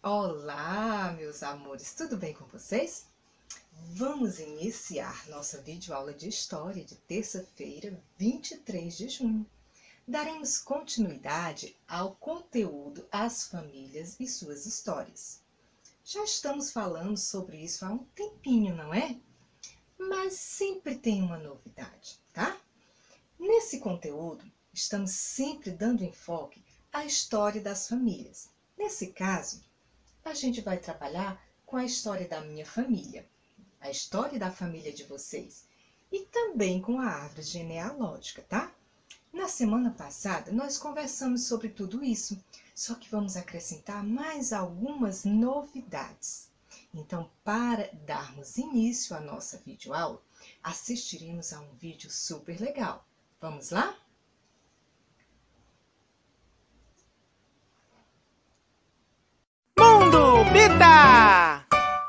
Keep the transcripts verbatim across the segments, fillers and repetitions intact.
Olá, meus amores, tudo bem com vocês? Vamos iniciar nossa videoaula de história de terça-feira, vinte e três de junho. Daremos continuidade ao conteúdo As Famílias e Suas Histórias. Já estamos falando sobre isso há um tempinho, não é? Mas sempre tem uma novidade, tá? Nesse conteúdo, estamos sempre dando enfoque à história das famílias. Nesse caso, a gente vai trabalhar com a história da minha família, a história da família de vocês e também com a árvore genealógica, tá? Na semana passada, nós conversamos sobre tudo isso, só que vamos acrescentar mais algumas novidades. Então, para darmos início à nossa videoaula, assistiremos a um vídeo super legal. Vamos lá? Mundo Bita!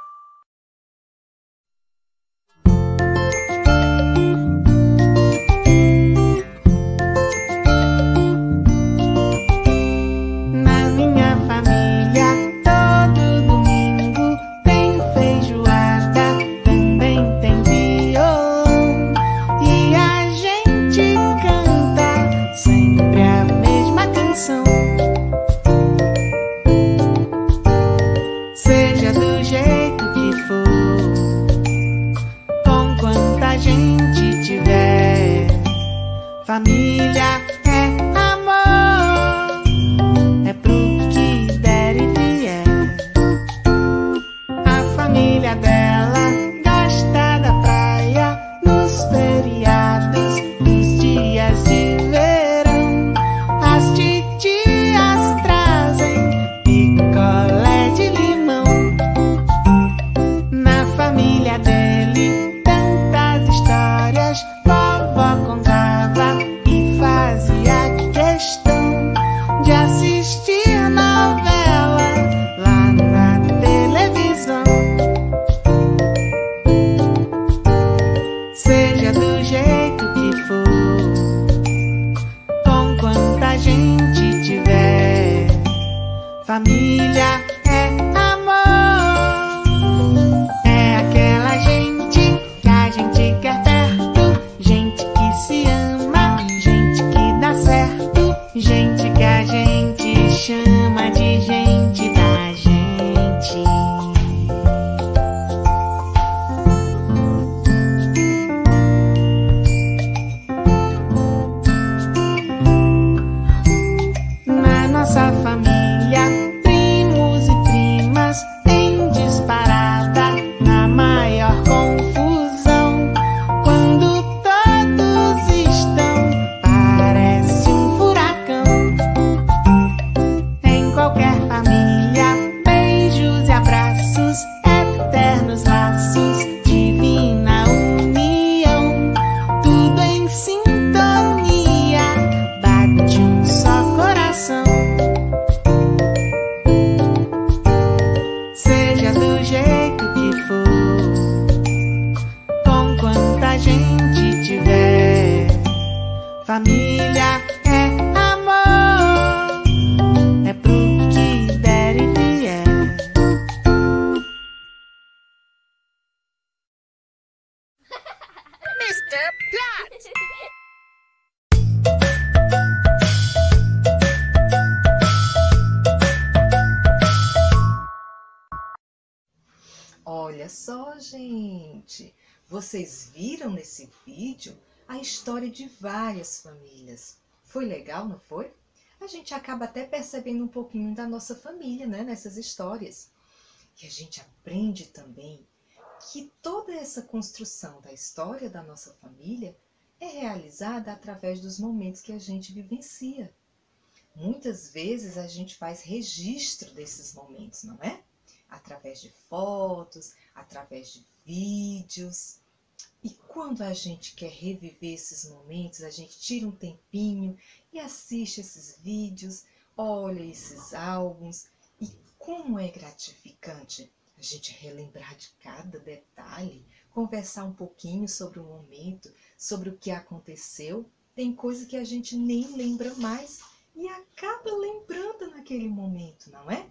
Na minha família, todo domingo tem feijoada, também tem violão. E a gente canta sempre a mesma canção. Seja do jeito que for, com quanta gente tiver, família é amor, é pro que der e vier. A família dela gosta da praia, nos feriados, nos dias de verão. As titias trazem picolé de limão. Na família dele, tantas histórias vovó contava e fazia questão de assistir novela lá na televisão. Seja do jeito que for, com quanta gente tiver, família é amor, é aquela gente que a gente quer perto, gente que se ama, gente que dá certo, gente que a gente chama de gente da gente. Na nossa família, primos e primas em disparada, na maior confusão. Quando todos estão, parece um furacão. Em qualquer família, beijos e abraços, eternos laços, divina união. Tudo em sintonia, bate um só coração. Seja do jeito que for, com quanta gente tiver, família é amor, é pro que der e vier. mister Plot! Olha só, gente! Vocês viram nesse vídeo a história de várias famílias. Foi legal, não foi? A gente acaba até percebendo um pouquinho da nossa família, né, nessas histórias. E a gente aprende também que toda essa construção da história da nossa família é realizada através dos momentos que a gente vivencia. Muitas vezes a gente faz registro desses momentos, não é? Através de fotos, através de vídeos. E quando a gente quer reviver esses momentos, a gente tira um tempinho e assiste esses vídeos, olha esses álbuns. E como é gratificante a gente relembrar de cada detalhe, conversar um pouquinho sobre o momento, sobre o que aconteceu. Tem coisa que a gente nem lembra mais e acaba lembrando naquele momento, não é?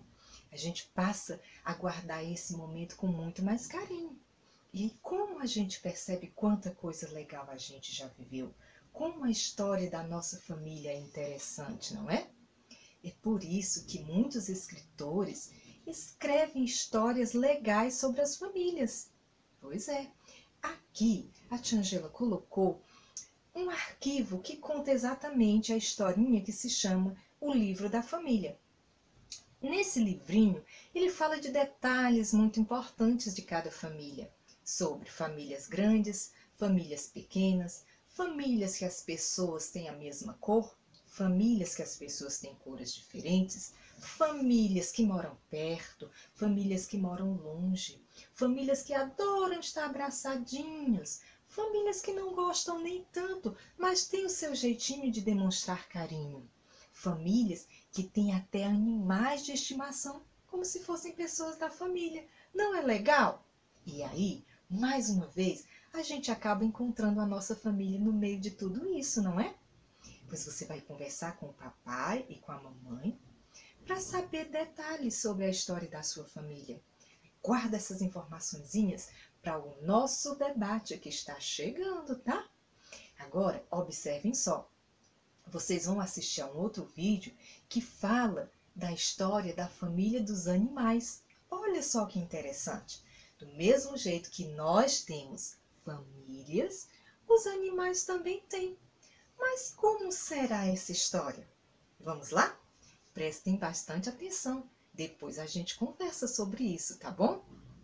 a gente passa a guardar esse momento com muito mais carinho. E como a gente percebe quanta coisa legal a gente já viveu, como a história da nossa família é interessante, não é? É por isso que muitos escritores escrevem histórias legais sobre as famílias. Pois é, aqui a tia Angela colocou um arquivo que conta exatamente a historinha que se chama O Livro da Família. Nesse livrinho, ele fala de detalhes muito importantes de cada família, sobre famílias grandes, famílias pequenas, famílias que as pessoas têm a mesma cor, famílias que as pessoas têm cores diferentes, famílias que moram perto, famílias que moram longe, famílias que adoram estar abraçadinhos, famílias que não gostam nem tanto, mas têm o seu jeitinho de demonstrar carinho. Famílias que têm até animais de estimação, como se fossem pessoas da família. Não é legal? E aí, mais uma vez, a gente acaba encontrando a nossa família no meio de tudo isso, não é? Pois você vai conversar com o papai e com a mamãe para saber detalhes sobre a história da sua família. Guarda essas informaçõezinhas para o nosso debate que está chegando, tá? Agora, observem só. Vocês vão assistir a um outro vídeo que fala da história da família dos animais. Olha só que interessante. Do mesmo jeito que nós temos famílias, os animais também têm. Mas como será essa história? Vamos lá? Prestem bastante atenção. Depois a gente conversa sobre isso, tá bom?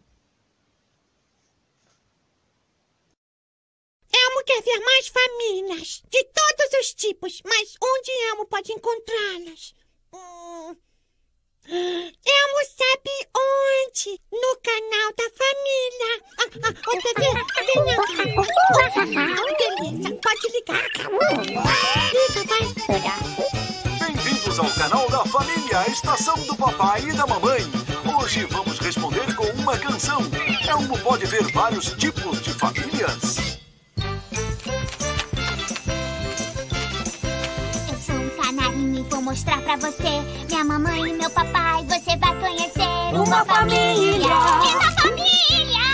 Elmo quer ver mais famílias, de todos os tipos, mas onde Elmo pode encontrá-las? Hum... Elmo sabe onde? No canal da família. Ah, ah, ô, bebê, vem aqui. Oh, beleza, pode ligar. Liga, vai. Bem-vindos ao canal da família, a estação do papai e da mamãe. Hoje vamos responder com uma canção. Elmo pode ver vários tipos de famílias. Eu sou um canarinho e vou mostrar pra você. Minha mamãe e meu papai, você vai conhecer. Uma, uma família. família! Uma família!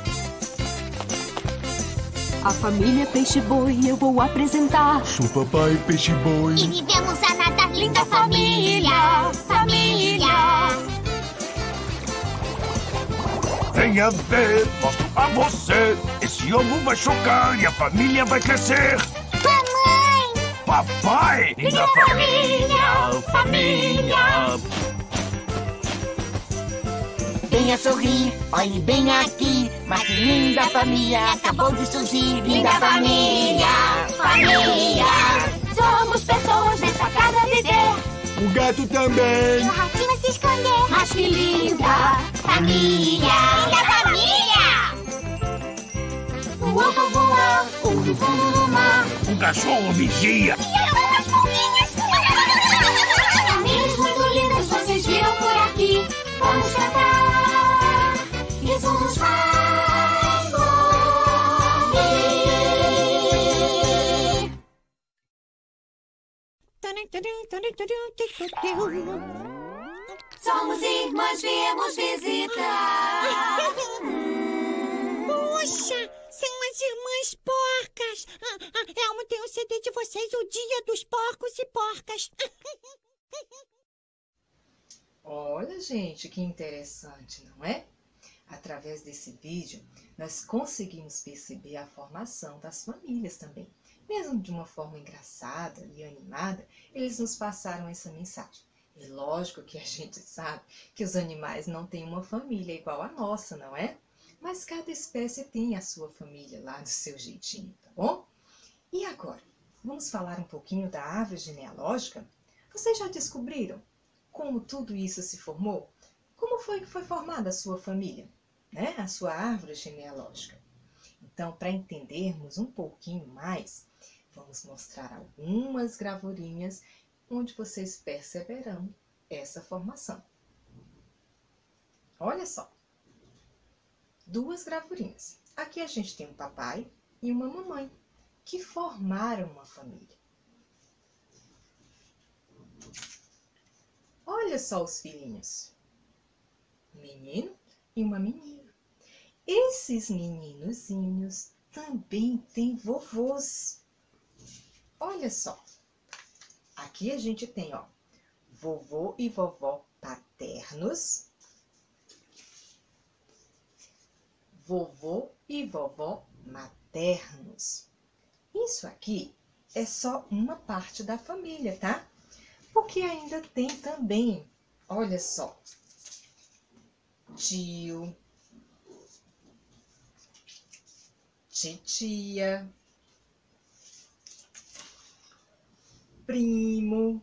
A família Peixe-Boi eu vou apresentar. Sou papai Peixe-Boi. E vivemos a nadar, linda família! Família! Venha ver, mostro a você. Esse ovo vai chocar e a família vai crescer. Mamãe! Papai! Linda família! Família! Venha sorrir, olhe bem aqui. Mas que linda família acabou de surgir. Linda família! Família! Somos pessoas nessa casa a viver. O gato também. E o ratinho a se esconder. Mas que linda Família! Linda família! O ovo voa, ou no fundo do mar. Um cachorro vigia. E algumas pulguinhas. Famílias muito lindas vocês viram por aqui. Vamos cantar e somos mais ouvir. Somos irmãs, viemos visitar. Puxa, são as irmãs porcas. Ah, ah, Elmo tem o C D de vocês, o Dia dos Porcos e Porcas. Olha, gente, que interessante, não é? Através desse vídeo, nós conseguimos perceber a formação das famílias também. Mesmo de uma forma engraçada e animada, eles nos passaram essa mensagem. É lógico que a gente sabe que os animais não têm uma família igual a nossa, não é? Mas cada espécie tem a sua família lá do seu jeitinho, tá bom? E agora, vamos falar um pouquinho da árvore genealógica? Vocês já descobriram como tudo isso se formou? Como foi que foi formada a sua família, né? A sua árvore genealógica? Então, para entendermos um pouquinho mais, vamos mostrar algumas gravurinhas onde vocês perceberão essa formação. Olha só, duas gravurinhas. Aqui a gente tem um papai e uma mamãe que formaram uma família. Olha só os filhinhos. um menino e uma menina. Esses meninozinhos também têm vovôs. Olha só, aqui a gente tem, ó, vovô e vovó paternos, vovô e vovó maternos. Isso aqui é só uma parte da família, tá? Porque ainda tem também, olha só, tio, titia, primo,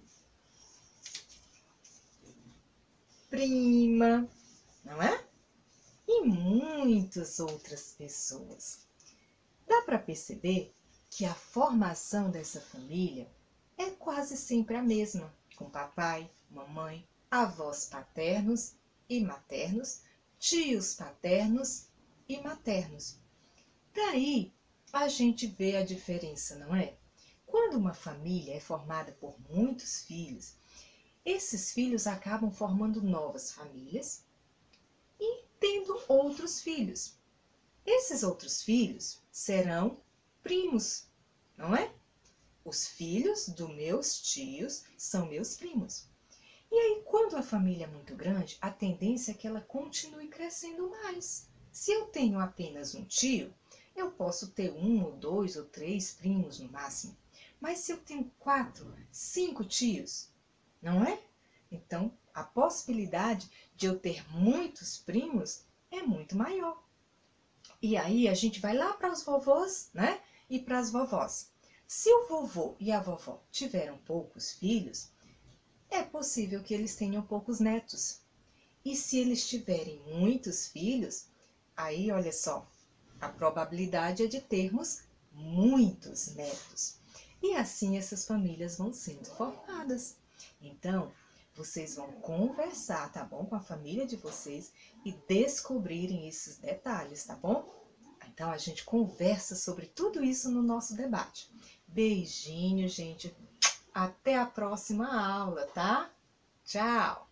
prima, não é? E muitas outras pessoas. Dá para perceber que a formação dessa família é quase sempre a mesma, com papai, mamãe, avós paternos e maternos, tios paternos e maternos. Daí a gente vê a diferença, não é? Quando uma família é formada por muitos filhos, esses filhos acabam formando novas famílias e tendo outros filhos. Esses outros filhos serão primos, não é? Os filhos dos meus tios são meus primos. E aí, quando a família é muito grande, a tendência é que ela continue crescendo mais. Se eu tenho apenas um tio, eu posso ter um ou dois ou três primos no máximo. Mas se eu tenho quatro, cinco tios, não é? Então, a possibilidade de eu ter muitos primos é muito maior. E aí, a gente vai lá para os vovôs, né? E para as vovós. Se o vovô e a vovó tiveram poucos filhos, é possível que eles tenham poucos netos. E se eles tiverem muitos filhos, aí, olha só, a probabilidade é de termos muitos netos. E assim essas famílias vão sendo formadas. Então, vocês vão conversar, tá bom? Com a família de vocês e descobrirem esses detalhes, tá bom? Então, a gente conversa sobre tudo isso no nosso debate. Beijinho, gente. Até a próxima aula, tá? Tchau!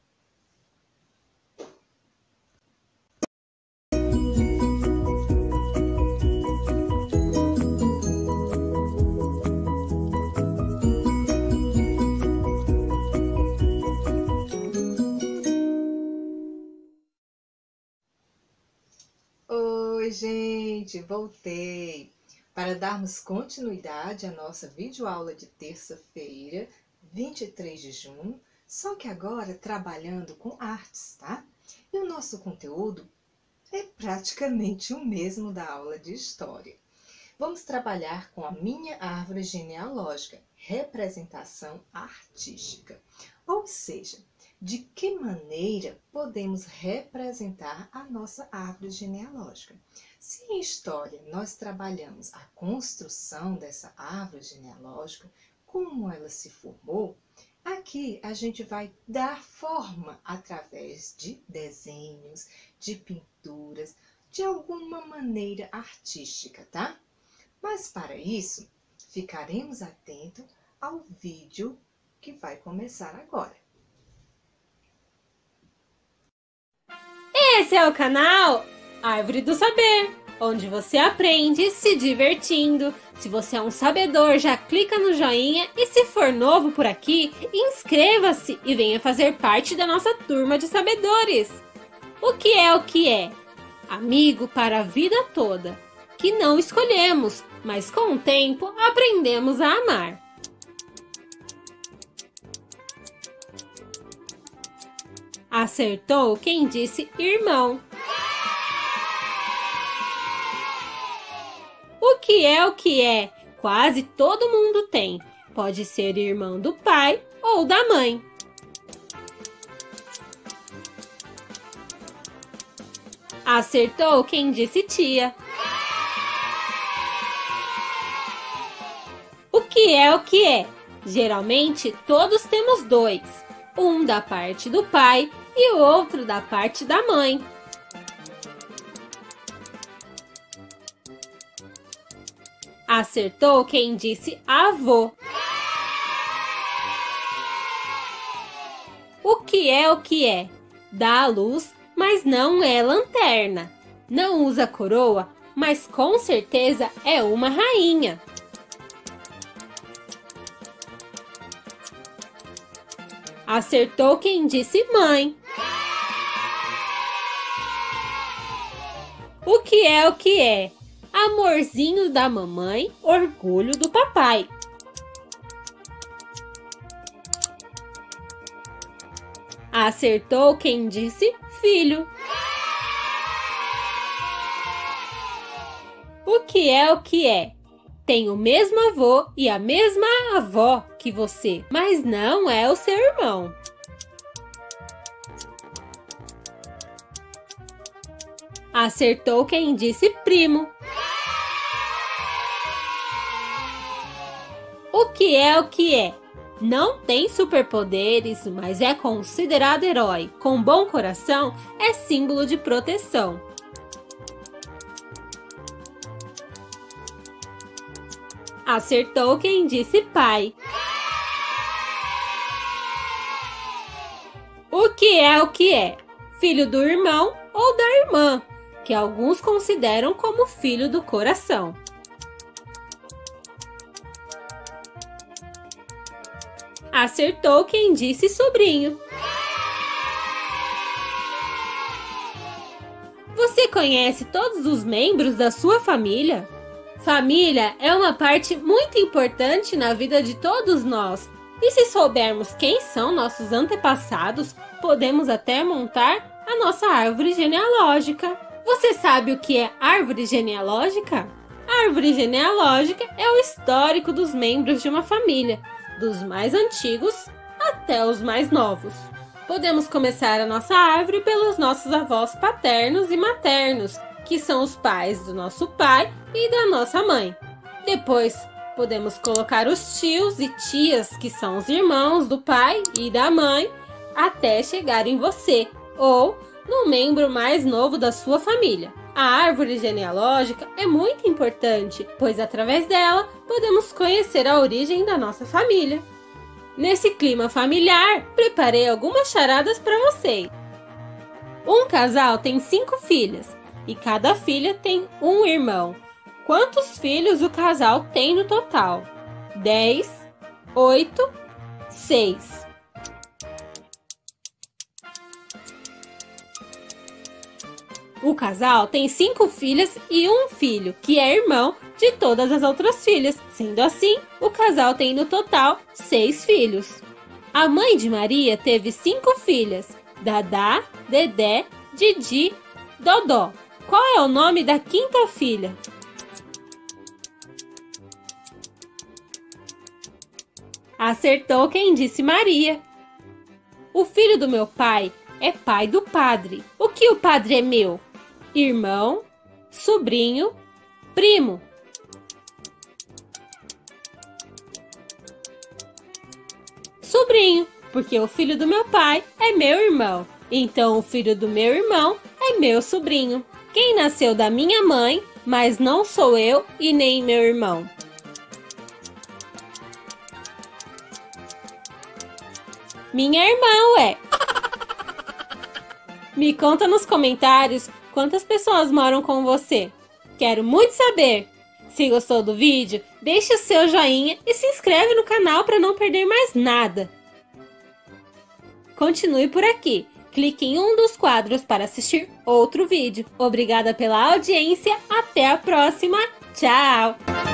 Oi, gente, voltei para darmos continuidade à nossa videoaula de terça-feira, vinte e três de junho, só que agora trabalhando com artes, tá? E o nosso conteúdo é praticamente o mesmo da aula de história. Vamos trabalhar com a minha árvore genealógica, representação artística, ou seja, de que maneira podemos representar a nossa árvore genealógica. Se em história nós trabalhamos a construção dessa árvore genealógica, como ela se formou, aqui a gente vai dar forma através de desenhos, de pinturas, de alguma maneira artística, tá? Mas para isso, ficaremos atentos ao vídeo que vai começar agora. Esse é o canal Árvore do Saber, onde você aprende se divertindo. Se você é um sabedor, já clica no joinha e se for novo por aqui, inscreva-se e venha fazer parte da nossa turma de sabedores. O que é o que é? Amigo para a vida toda, que não escolhemos, mas com o tempo aprendemos a amar. Acertou quem disse irmão. O que é o que é? Quase todo mundo tem. Pode ser irmão do pai ou da mãe. Acertou quem disse tia. O que é o que é? Geralmente todos temos dois. Um da parte do pai e o outro da parte da mãe. Acertou quem disse avô. O que é o que é? Dá a luz, mas não é lanterna. Não usa coroa, mas com certeza é uma rainha. Acertou quem disse mãe. O que é o que é? Amorzinho da mamãe, orgulho do papai. Acertou quem disse filho. O que é o que é? Tem o mesmo avô e a mesma avó que você, mas não é o seu irmão. Acertou quem disse primo. O que é o que é? Não tem superpoderes, mas é considerado herói. Com bom coração, é símbolo de proteção. Acertou quem disse pai. O que é o que é? Filho do irmão ou da irmã, que alguns consideram como filho do coração. Acertou quem disse sobrinho. Você conhece todos os membros da sua família? Família é uma parte muito importante na vida de todos nós. E se soubermos quem são nossos antepassados, podemos até montar a nossa árvore genealógica. Você sabe o que é árvore genealógica? A árvore genealógica é o histórico dos membros de uma família, dos mais antigos até os mais novos. Podemos começar a nossa árvore pelos nossos avós paternos e maternos, que são os pais do nosso pai e da nossa mãe. Depois, podemos colocar os tios e tias, que são os irmãos do pai e da mãe, até chegar em você, ou no membro mais novo da sua família. A árvore genealógica é muito importante, pois através dela podemos conhecer a origem da nossa família. Nesse clima familiar, preparei algumas charadas para vocês. Um casal tem cinco filhas e cada filha tem um irmão. Quantos filhos o casal tem no total? Dez, oito, seis. O casal tem cinco filhas e um filho, que é irmão de todas as outras filhas. Sendo assim, o casal tem no total seis filhos. A mãe de Maria teve cinco filhas: Dadá, Dedé, Didi, Dodó. Qual é o nome da quinta filha? Acertou quem disse Maria. O filho do meu pai é pai do padre. O que o padre é meu? Irmão, sobrinho, primo. Sobrinho, porque o filho do meu pai é meu irmão. Então o filho do meu irmão é meu sobrinho. Quem nasceu da minha mãe, mas não sou eu e nem meu irmão? Minha irmã, ué. Me conta nos comentários quantas pessoas moram com você. Quero muito saber. Se gostou do vídeo, deixe o seu joinha e se inscreve no canal para não perder mais nada. Continue por aqui. Clique em um dos quadros para assistir outro vídeo. Obrigada pela audiência. Até a próxima. Tchau!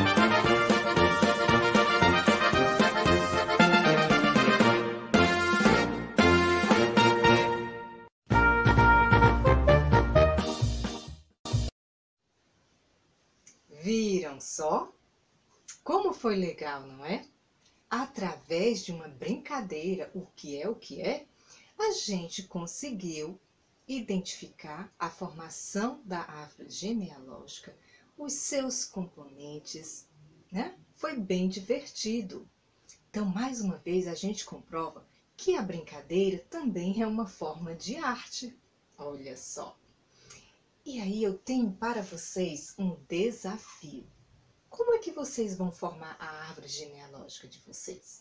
Viram só? Como foi legal, não é? Através de uma brincadeira, o que é o que é, a gente conseguiu identificar a formação da árvore genealógica, os seus componentes, né? Foi bem divertido. Então, mais uma vez, a gente comprova que a brincadeira também é uma forma de arte. Olha só. E aí eu tenho para vocês um desafio. Como é que vocês vão formar a árvore genealógica de vocês?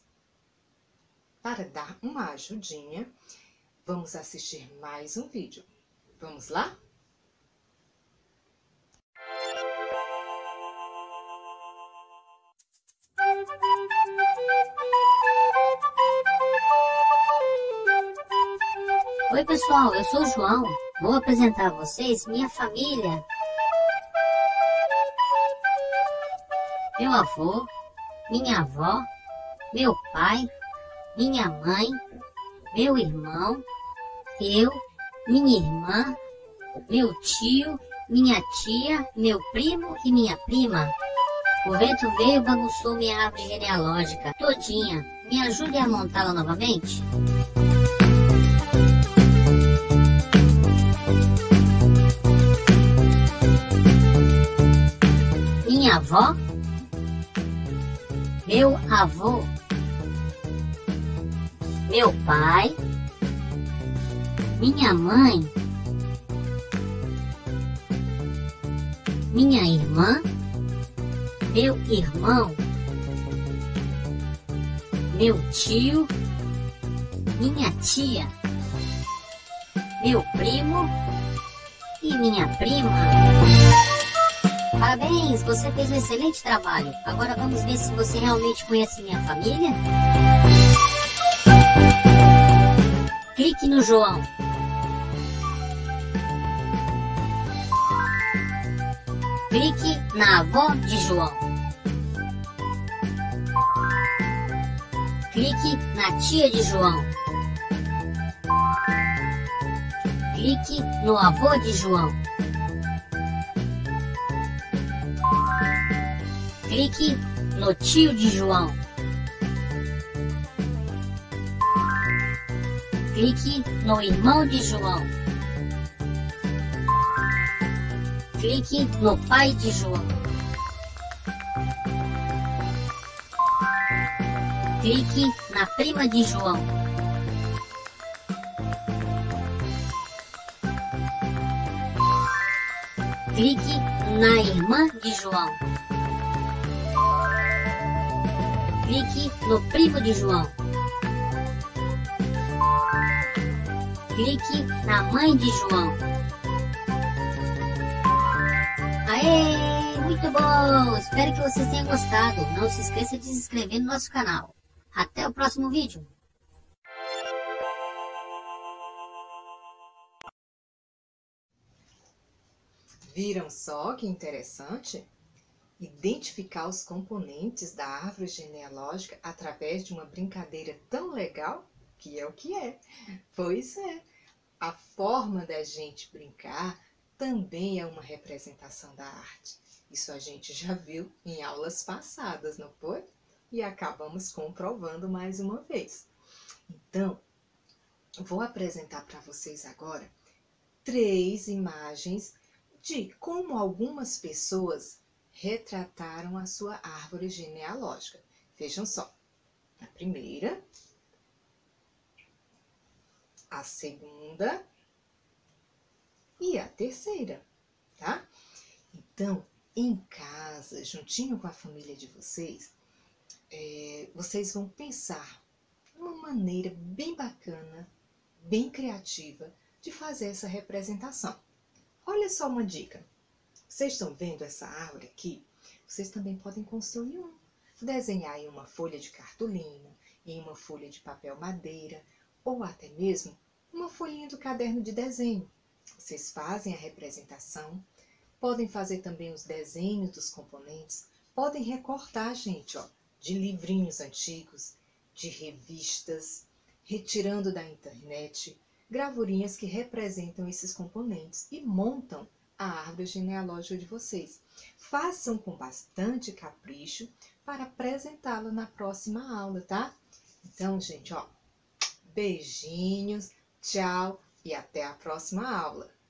Para dar uma ajudinha, vamos assistir mais um vídeo. Vamos lá? Oi pessoal, eu sou o João. Vou apresentar a vocês minha família. Meu avô, minha avó, meu pai, minha mãe, meu irmão, eu, minha irmã, meu tio, minha tia, meu primo e minha prima. O vento veio e bagunçou minha árvore genealógica todinha. Me ajude a montá-la novamente? Minha avó, meu avô, meu pai, minha mãe, minha irmã, meu irmão, meu tio, minha tia, meu primo e minha prima. Parabéns, você fez um excelente trabalho. Agora vamos ver se você realmente conhece minha família. Clique no João. Clique na avó de João. Clique na tia de João. Clique no avô de João. Clique no tio de João. Clique no irmão de João. Clique no pai de João. Clique na prima de João. Clique na irmã de João. Clique no primo de João. Clique na mãe de João. Aê! Muito bom! Espero que vocês tenham gostado. Não se esqueça de se inscrever no nosso canal. Até o próximo vídeo. Viram só que interessante? Identificar os componentes da árvore genealógica através de uma brincadeira tão legal, que é o que é. Pois é, a forma da gente brincar também é uma representação da arte. Isso a gente já viu em aulas passadas, não foi? E acabamos comprovando mais uma vez. Então, vou apresentar para vocês agora três imagens de como algumas pessoas retrataram a sua árvore genealógica. Vejam só, a primeira, a segunda e a terceira, tá? Então, em casa, juntinho com a família de vocês, é, vocês vão pensar uma maneira bem bacana, bem criativa de fazer essa representação. Olha só uma dica. Vocês estão vendo essa árvore aqui? Vocês também podem construir um. Desenhar em uma folha de cartolina, em uma folha de papel madeira, ou até mesmo uma folhinha do caderno de desenho. Vocês fazem a representação, podem fazer também os desenhos dos componentes, podem recortar, gente, ó, de livrinhos antigos, de revistas, retirando da internet, gravurinhas que representam esses componentes e montam a árvore genealógica de vocês. Façam com bastante capricho para apresentá-la na próxima aula, tá? Então, gente, ó, beijinhos, tchau e até a próxima aula.